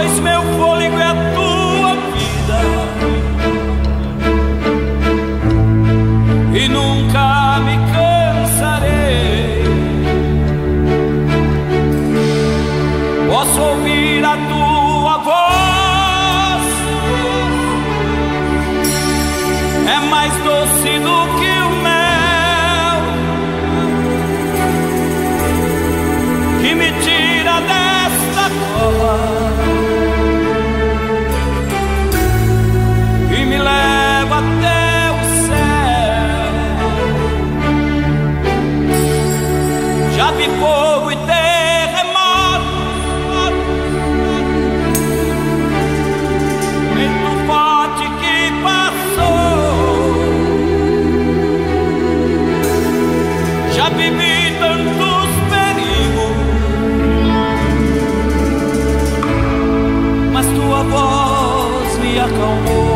pois meu fôlego é a tua vida e nunca me cansarei. Posso ouvir a tua voz, é mais doce do que o mel, que me tira desta cova e me leva até o céu. Já vi fogo e terremoto, vento forte que passou. Já vivi tantos perigos, mas tua voz me acalmou.